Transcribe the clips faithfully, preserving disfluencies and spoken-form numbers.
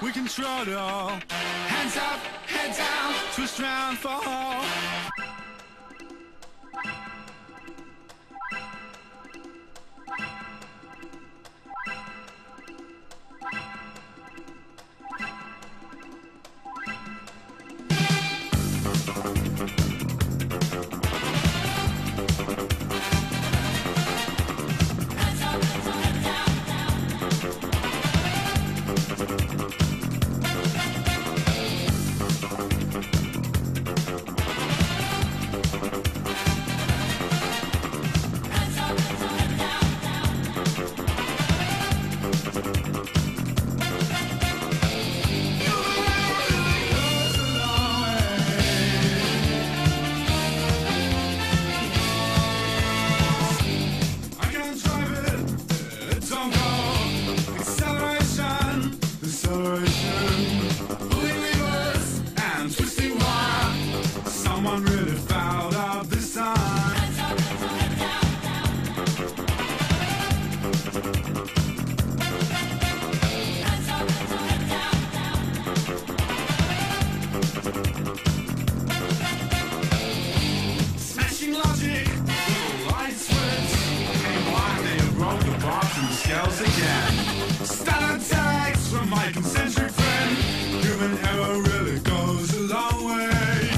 we control it all. Hands up, head down, twist round, fall. Someone really fouled up this time. Hands up, head down, Hands up, head down, smashing logic, little light switch. Came like they broke the box and the scales again. Standard tags from my concentric friend. Human error really goes a long way.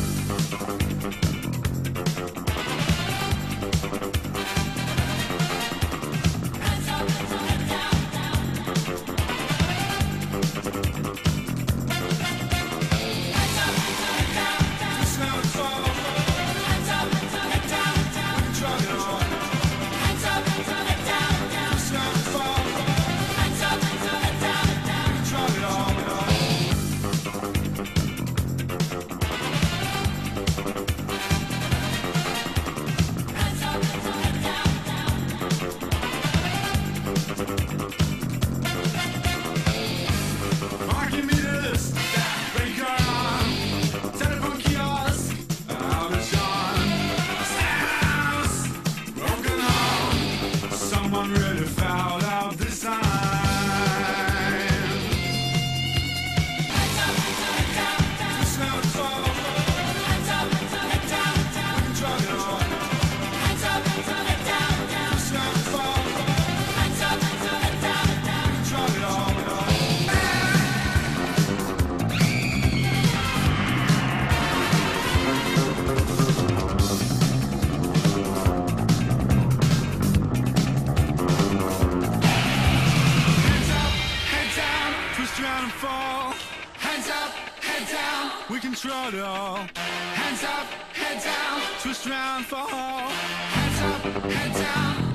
Someone really fouled out this time. Hands up, head down, twist round and fall. Hands up, head down, we control it all. Hands up, head down, twist round and fall. Hands up, head down, we control it all. Round and fall. Hands up, head down, we control it all. Hands up, head down, twist round, fall. Hands up, head down.